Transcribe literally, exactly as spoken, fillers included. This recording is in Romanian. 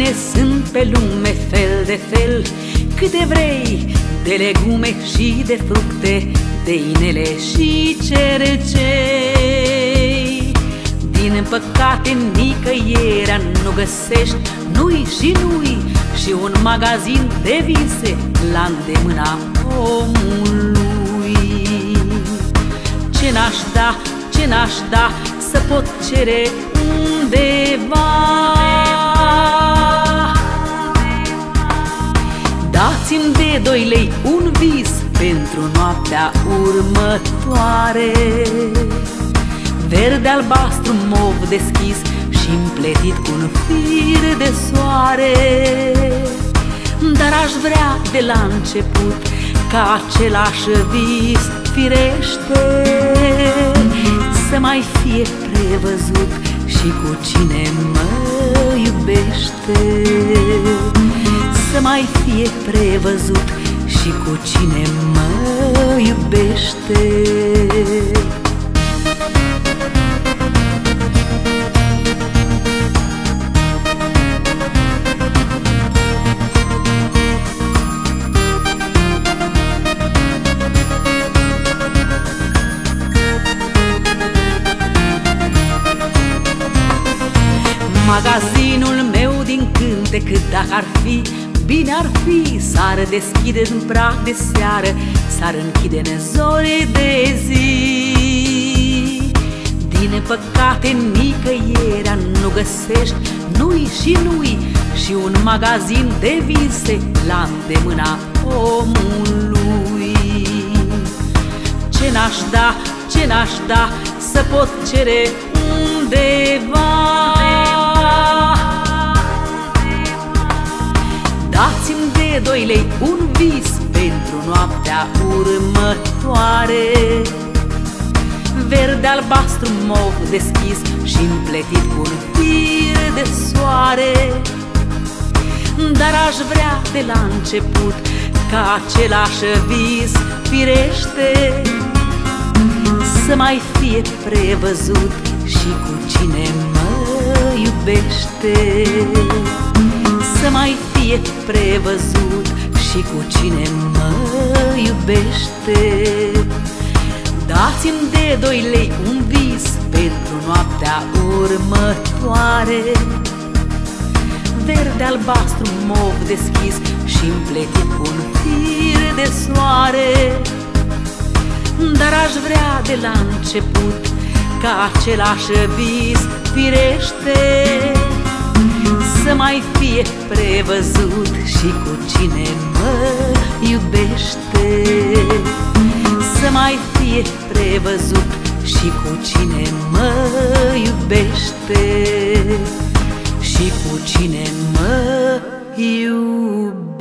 mine sunt pe lume fel de fel, câte vrei, de legume și de fructe, de inele și cercei. Din păcate nicăierea nu găsești, nu-i și nu-i, și un magazin de vise la îndemâna omului. Ce n-aș da, ce n-aș da, să pot cere undeva. Dați-mi de doi lei un vis pentru noaptea următoare, verde, albastru, mov deschis și împletit cu un fir de soare. Dar aș vrea de la început ca același vis firește să mai fie prevăzut și cu cine mă iubește. Să mai fie prevăzut și cu cine mă iubește. Magazinul meu din cântec, dacă ar fi, bine ar fi, s-ar deschide în prag de seară, s-ar închide în zori de zi. Din păcate nicăierea nu găsești, nu-i și nu-i, și un magazin de vise la îndemâna omului. Ce n-aș da, ce n-aș da, să pot cere undeva. Dați-mi de doi lei un vis pentru noaptea următoare, verde, albastru, mov deschis și împletit cu un fir de soare. Dar aș vrea de la început ca același vis firește să mai fie prevăzut și cu cine mă iubește. Să mai fie prevăzut și cu cine mă iubește. Dați-mi de doi lei un vis pentru noaptea următoare, verde, albastru, mov deschis și împletit cu un fir de soare. Dar aș vrea de la început ca același vis firește să mai fie prevăzut și cu cine mă iubește. Să mai fie prevăzut și cu cine mă iubește. Și cu cine mă iubește.